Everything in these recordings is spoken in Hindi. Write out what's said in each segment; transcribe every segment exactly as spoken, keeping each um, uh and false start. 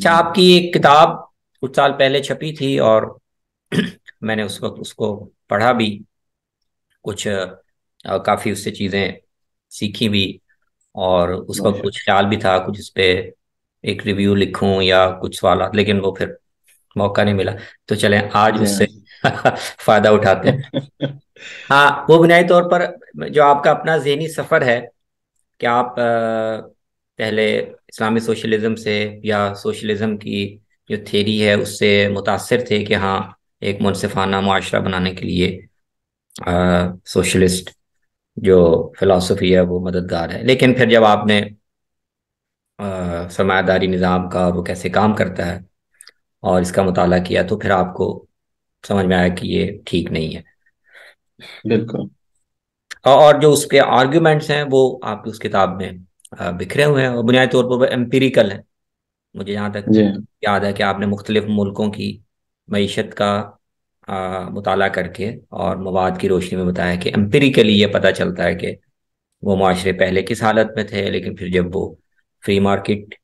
अच्छा, आपकी एक किताब कुछ साल पहले छपी थी और मैंने उस वक्त उसको पढ़ा भी, कुछ अ, काफी उससे चीजें सीखी भी, और उस वक्त माशा कुछ ख्याल भी था कुछ इस पे एक रिव्यू लिखूं या कुछ सवाल, लेकिन वो फिर मौका नहीं मिला। तो चलें आज जी हाँ। उससे फायदा उठाते हैं। हाँ, वो बुनियादी तौर पर जो आपका अपना जहनी सफर है, कि आप अ, पहले इस्लामी सोशलिज्म से या सोशलिज्म की जो थ्योरी है उससे मुतासर थे कि हाँ, एक मुनसिफाना मुआशरा बनाने के लिए सोशलिस्ट जो फिलॉसफी है वो मददगार है। लेकिन फिर जब आपने अ, सरमायादारी निज़ाम का और वो कैसे काम करता है और इसका मुताला किया, तो फिर आपको समझ में आया कि ये ठीक नहीं है। बिल्कुल। और और जो उसके आर्ग्यूमेंट्स हैं वो आपकी उस किताब में अ, बिखरे हुए हैं, और बुनियादी तौर पर वो एम्पिरिकल है। मुझे यहाँ तक जी हाँ। याद है कि आपने मुख्तलिफ मुल्कों की मईशत का आ, मुताला करके और मवाद की रोशनी में बताया कि एम्पिरिकली ये पता चलता है कि वो माशरे पहले किस हालत में थे, लेकिन फिर जब वो फ्री मार्केट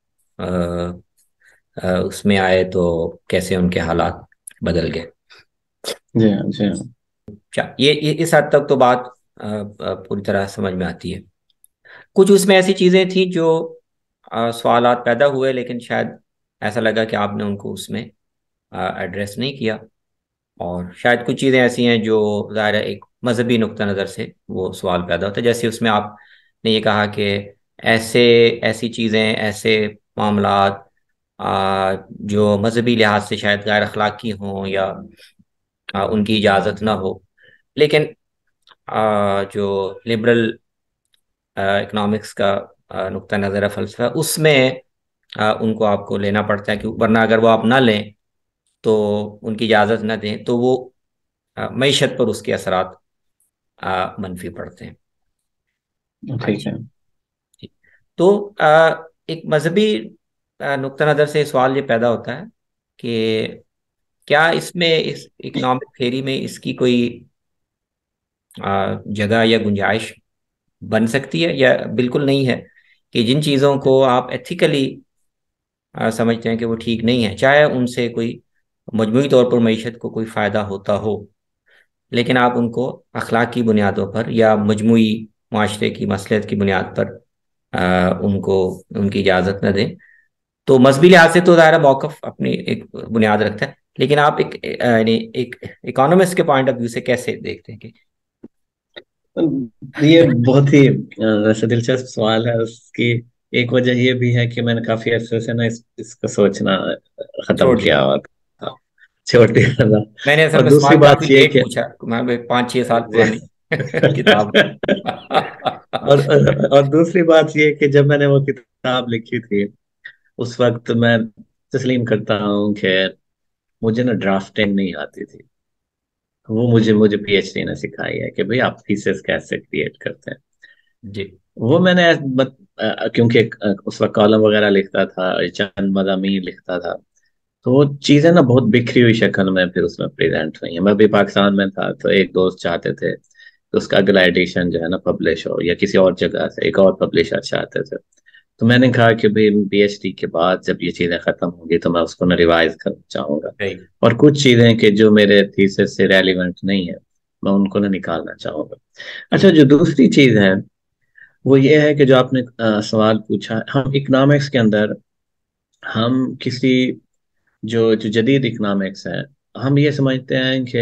उसमें आए तो कैसे उनके हालात बदल गए। जी हाँ। जी हाँ। अच्छा, ये, ये इस हद तक तो बात अ, अ, पूरी तरह समझ में आती है। कुछ उसमें ऐसी चीज़ें थी जो अ, सवालात पैदा हुए, लेकिन शायद ऐसा लगा कि आपने उनको उसमें एड्रेस नहीं किया। और शायद कुछ चीज़ें ऐसी हैं जो ज़ाहिर है एक मजहबी नुक्ता नज़र से वो सवाल पैदा होता है, जैसे उसमें आपने ये कहा कि ऐसे ऐसी चीज़ें, ऐसे मामलात आ, जो मजहबी लिहाज से शायद गैर अखलाकी हों या आ, उनकी इजाज़त ना हो, लेकिन आ, जो लिबरल इकोनॉमिक्स का आ, नुक्ता नज़र है, फ़लसफ़ा, उसमें आ, उनको आपको लेना पड़ता है, कि वरना अगर वो आप ना लें तो उनकी इजाज़त ना दें तो वो आ, मईशत पर उसके असरात आ, मनफी पड़ते हैं। ठीक अच्छा है। जी। तो आ, एक मजहबी आ, नुक्ता नज़र से सवाल ये पैदा होता है कि क्या इसमें, इस इकोनॉमिक थ्योरी में इसकी कोई आ, जगह या गुंजाइश बन सकती है, या बिल्कुल नहीं है, कि जिन चीज़ों को आप एथिकली समझते हैं कि वो ठीक नहीं है, चाहे उनसे कोई मजमूई तौर पर मईशत को कोई फ़ायदा होता हो, लेकिन आप उनको अखलाकी बुनियादों पर या मजमूई माशरे की मसलहत की बुनियाद पर आ, उनको उनकी इजाज़त न दें। तो मजहबी लिहाज से तो ज़ाहिर है मौक़िफ़ अपनी एक बुनियाद रखता है, लेकिन आप एक अ, यानी एक इकोनॉमिस्ट के पॉइंट ऑफ व्यू से कैसे देखते हैं कि ये बहुत ही अ, वैसे दिलचस्प सवाल है। उसकी एक वजह ये भी है कि मैंने काफी अरसे से ना इस, इसको सोचना खत्म छोड़ दिया? किया हुआ था, छोड़ दिया था। मैंने असल और में दूसरी सवाल काफ़ी बात ये लेट कि पूछा, मैं भी पाँच छः साल जे- पुरानी किताब। और और दूसरी बात ये कि जब मैंने वो किताब लिखी थी, उस वक्त मैं तस्लीम करता हूँ कि मुझे ना ड्राफ्टिंग नहीं आती थी। वो मुझे मुझे पीएचडी ने सिखाई है कि भाई आप थीसिस कैसे क्रिएट करते हैं। जी। वो मैंने बत, अ, क्योंकि अ, उस वक्त कॉलम वगैरह लिखता था, चंद मज़ामीन लिखता था, तो वो चीजें ना बहुत बिखरी हुई शक्ल में फिर उसमें प्रेजेंट हुई हैं। मैं भी पाकिस्तान में था तो एक दोस्त चाहते थे तो उसका अगला एडिशन जो है ना पब्लिश हो, या किसी और जगह से एक और पब्लिशर चाहते थे। तो मैंने कहा कि भाई पीएचडी के बाद जब ये चीजें खत्म होंगी तो मैं उसको ना रिवाइज करना चाहूंगा, सही। और कुछ चीजें कि जो मेरे थीसिस से रेलिवेंट नहीं है मैं उनको ना निकालना चाहूंगा। अच्छा, ठीक। जो दूसरी चीज है वो ये है कि जो आपने अ, सवाल पूछा, हम इकोनॉमिक्स के अंदर हम किसी जो जो जदीद इकोनॉमिक्स है, हम ये समझते हैं कि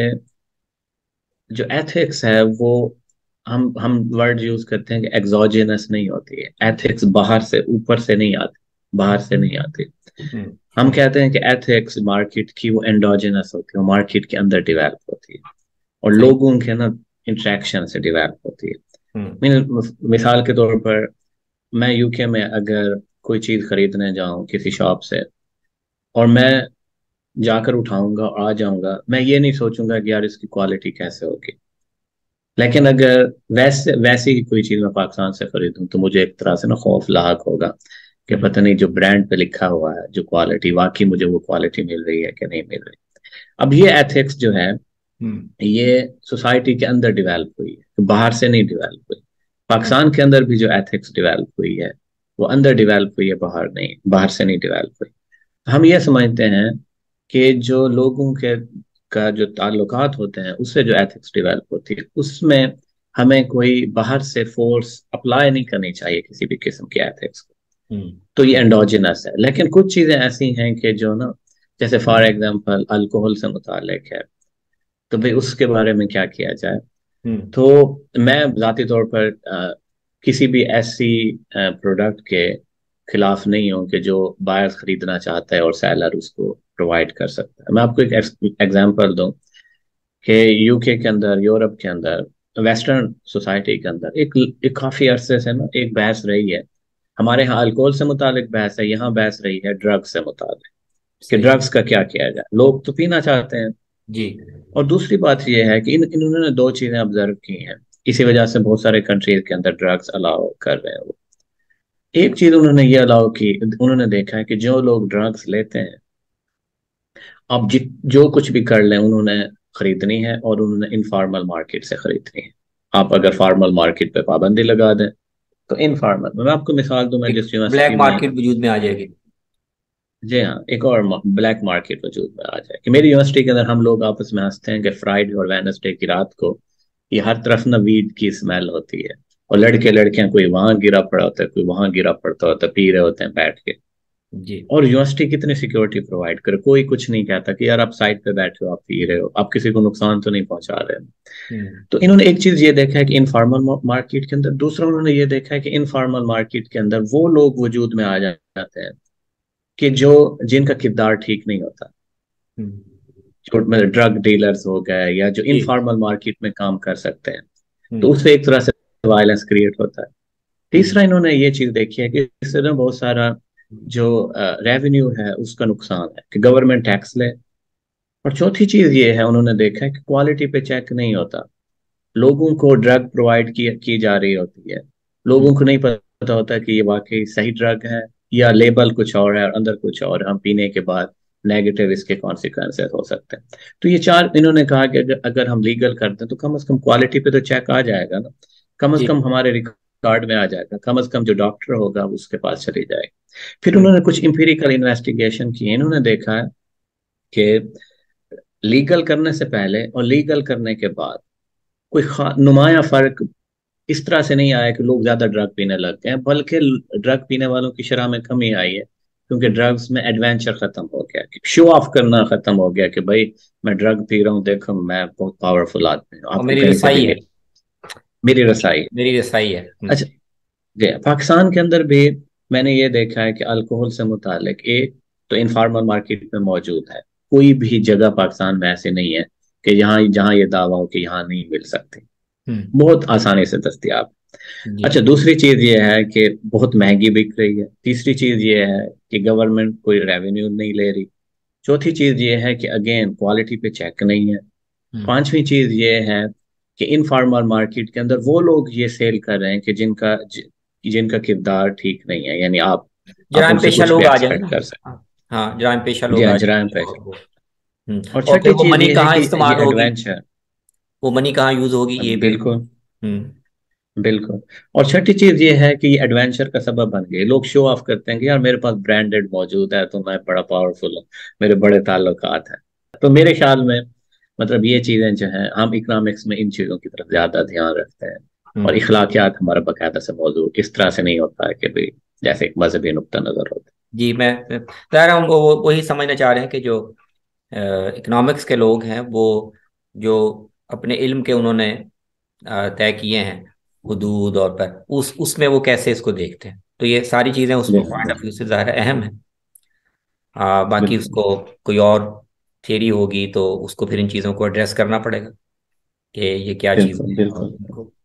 जो एथिक्स है वो, हम हम वर्ड यूज करते हैं कि एक्सोजेनस नहीं होती है एथिक्स, बाहर से ऊपर से नहीं आती, बाहर से नहीं आती। हम्म। हम कहते हैं कि एथिक्स मार्केट की वो एंडोजेनस होती है, वो मार्केट के अंदर डेवलप होती है और सही। लोगों के ना इंट्रैक्शन से डेवलप होती है। हम्म। मीन मिसाल के तौर पर, मैं यूके में अगर कोई चीज खरीदने जाऊं किसी शॉप से, और मैं जाकर उठाऊंगा और आ जाऊंगा, मैं ये नहीं सोचूंगा कि यार इसकी क्वालिटी कैसे होगी। लेकिन अगर वैसे वैसी ही कोई चीज मैं पाकिस्तान से खरीदूं तो मुझे एक तरह से ना खौफ लाहक होगा कि हम्म। पता नहीं जो ब्रांड पे लिखा हुआ है जो क्वालिटी, वाकई मुझे वो क्वालिटी मिल रही है कि नहीं मिल रही। अब ये एथिक्स जो है, हम्म। ये सोसाइटी के अंदर डेवलप हुई है, बाहर से नहीं डेवलप हुई। हम्म। पाकिस्तान के अंदर भी जो एथिक्स डेवलप हुई है वो अंदर डेवलप हुई है, बाहर नहीं, बाहर से नहीं डेवलप हुई। हम ये समझते हैं कि जो लोगों के का जो ताल्लुकात होते हैं उससे जो एथिक्स डेवलप होती है उसमें हमें कोई बाहर से फोर्स अप्लाई नहीं करनी चाहिए किसी भी किस्म की एथिक्स को। हम्म। तो ये एंडोजिनस है। लेकिन कुछ चीजें ऐसी हैं कि जो ना, जैसे फॉर एग्जांपल अल्कोहल से मुतालिक है, तो भाई उसके बारे में क्या किया जाए। हम्म। तो मैं जाती तौर पर अ, किसी भी ऐसी प्रोडक्ट के खिलाफ नहीं हूँ कि जो बायर खरीदना चाहता है और सेलर उसको प्रोवाइड कर सकता है। मैं आपको एक एग्जांपल दूं कि यूके के अंदर, यूरोप के अंदर, वेस्टर्न सोसाइटी के अंदर एक, एक काफी अरसे से ना एक बहस रही है। हमारे यहाँ अल्कोहल से मुतालिक बहस है, यहाँ बहस रही है ड्रग्स से मुतालिक, कि सही। ड्रग्स का क्या किया जाए। लोग तो पीना चाहते हैं। जी। और दूसरी बात यह है कि इन इन्होंने दो चीजें ऑब्जर्व की हैं, इसी वजह से बहुत सारे कंट्रीज के अंदर ड्रग्स अलाउ कर रहे हैं वो। एक चीज उन्होंने ये अलाउ की, उन्होंने देखा है कि जो लोग ड्रग्स लेते हैं, अब जि जो कुछ भी कर लें उन्होंने खरीदनी है, और उन्होंने इनफॉर्मल मार्केट से खरीदनी है। आप अगर फॉर्मल मार्केट पे पाबंदी लगा दें तो इनफॉर्मल, मैं आपको मिसाल दूं, मैं एक जिस ब्लैक यूनिवर्सिटी में, मार्केट वजूद में आ जाएगी। जी हाँ, एक और ब्लैक मार्केट वजूद में आ जाए। कि मेरी यूनिवर्सिटी के अंदर हम लोग आपस में हंसते हैं कि फ्राइडे और वेडनेसडे की रात को ये हर तरफ ना वीड की स्मेल होती है, और लड़के लड़कियां कोई वहां गिरा पड़ा होता है, कोई वहां गिरा पड़ता होता है, पी रहे होते हैं बैठ के। जी। और यूनिवर्सिटी कितनी सिक्योरिटी प्रोवाइड करे, कोई कुछ नहीं कहता कि यार आप साइड पे बैठे हो, आप पी रहे हो, आप किसी को नुकसान तो नहीं पहुंचा रहे हो। हम्म। तो इन्होंने एक चीज ये देखा है कि इनफॉर्मल मार्केट के अंदर, दूसरा उन्होंने ये देखा है कि इनफॉर्मल मार्केट के अंदर वो लोग वजूद में आ जाते हैं कि जो जिनका किरदार ठीक नहीं होता। हम्म। छोट में ड्रग डीलर्स हो गए, या जो जी। इनफॉर्मल मार्केट में काम कर सकते हैं, तो हम्म। उससे एक तरह से वायलेंस क्रिएट होता है। हम्म। तीसरा इन्होंने ये चीज देखी है कि इससे ना बहुत सारा जो रेवेन्यू है उसका नुकसान है, कि गवर्नमेंट टैक्स ले। और चौथी चीज ये है, उन्होंने देखा है कि क्वालिटी पे चेक नहीं होता। लोगों को ड्रग प्रोवाइड की की जा रही होती है, लोगों हम्म। को नहीं पता होता कि ये वाकई सही ड्रग है, या लेबल कुछ और है और अंदर कुछ और है, हम पीने के बाद नेगेटिव इसके कॉन्सिक्वेंसेस हो सकते हैं। तो ये चार इन्होंने कहा कि अगर अगर हम लीगल कर दें तो कम से कम क्वालिटी पे तो चेक आ जाएगा ना, कम से जी। कम हमारे रिकॉर्ड में आ जाएगा, कम से कम जो डॉक्टर होगा उसके पास चली जाएगी। फिर हम्म। उन्होंने कुछ इंपीरिकल इन्वेस्टिगेशन की, इन्होंने देखा है कि लीगल करने से पहले और लीगल करने के बाद कोई खा- नुमाया फर्क इस तरह से नहीं आया कि लोग ज्यादा ड्रग पीने लग गए हैं, बल्कि ड्रग पीने वालों की शरह में कमी आई है, क्योंकि ड्रग्स में एडवेंचर खत्म हो गया, कि शो ऑफ करना खत्म हो गया, कि भाई मैं ड्रग पी रहा हूँ, देखो मैं बहुत पावरफुल आदमी हूँ, और आपको मेरी कहीं पे भी रसाई है। मिल, मेरी रसाई है। मेरी रसाई है। हम्म। अच्छा, जी, पाकिस्तान के अंदर भी मैंने ये देखा है कि अल्कोहल से मुतालिक एक तो इनफॉर्मल मार्केट में मौजूद है। कोई भी जगह पाकिस्तान में ऐसी नहीं है कि यहाँ जहाँ ये दावा हो कि यहाँ नहीं मिल सकती, हम्म। बहुत आसानी से दस्तयाब। जी। अच्छा, दूसरी चीज ये है कि बहुत महंगी बिक रही है। तीसरी चीज ये है कि गवर्नमेंट कोई रेवेन्यू नहीं ले रही। चौथी चीज ये है कि अगेन क्वालिटी पे चेक नहीं है। हम्म। पांचवी चीज ये है कि इनफॉर्मल मार्केट के अंदर वो लोग ये सेल कर रहे हैं कि जिनका जि, जिनका किरदार ठीक नहीं है, यानी आप आप जराइम उनसे पेशा कुछ भी लोग आ जाए एक्सपेक्ट ना। कर सकते हाँ। हाँ, जराइम पेशा हैं। जी लोग हाँ, आ जराइम जाए पे। और वो। हम्म। और और फिर छठी वो चीज मनी ये है कहाँ कि ये इस्तेमाल होगी। एडवेंचर। वो मनी कहाँ यूज होगी ये भी। बिल्कुल, हम्म। बिल्कुल। और छठी चीज ये है कि ये एडवेंचर का सबब बन गए। लोग शो ऑफ करते हैं कि यार मेरे पास ब्रांडेड मौजूद है तो मैं बड़ा पावरफुल हूँ, मेरे बड़े ताल्लुकात हैं। तो मेरे ख्याल में मतलब ये चीजें जो हैं, हम इकोनॉमिक्स में इन चीजों की तरफ ज्यादा ध्यान रखते हैं। और हम्म। इखलाकियात हमारा बाकायदा से मौजूद इस तरह से नहीं होता है कि भाई जैसे एक मजहबी नुक्ता नजर होता जी। मैं मैं- ज़ाहिर है हम वो वो- वही समझना चाह रहे हैं कि जो इकोनॉमिक्स के लोग हैं वो जो अपने इल्म के उन्होंने अ, तय किए हैं हुदूद और पर उस उसमें वो कैसे इसको देखते हैं, तो ये सारी चीज़ें उस है। पॉइंट ऑफ बिल्कुल, व्यू से ज़ाहिर है अहम है। आ, बाकी बिल्कुल, उसको कोई और थियरी होगी तो उसको फिर इन चीज़ों को एड्रेस करना पड़ेगा कि ये क्या चीज़ बिल्कुल, है और बिल्कुल, इनको